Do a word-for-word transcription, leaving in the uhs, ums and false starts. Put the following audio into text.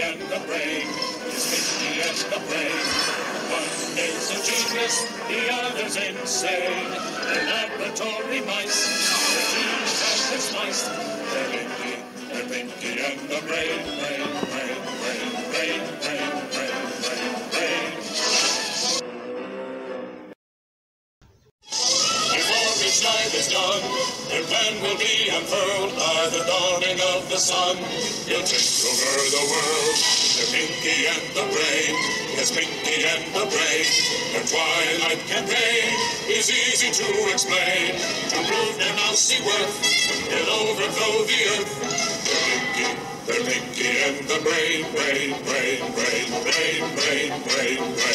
and the brain. It's Pinky and the brain. One is a genius, the other's insane. They're laboratory mice, the genes have been spliced. They're Pinky, they're Pinky and the brain, brain, brain, brain, brain, brain, brain, brain, brain. Before each night is done, their plan will be unfurled by the dawning of the sun. He'll take over the world. They're Pinky and the brain. Yes, Pinky and the brain. Their twilight campaign is easy to explain. To prove their mousy worth, he'll overthrow the earth. They're Pinky, they're Pinky and the brain, brain, brain, brain, brain, brain, brain, brain.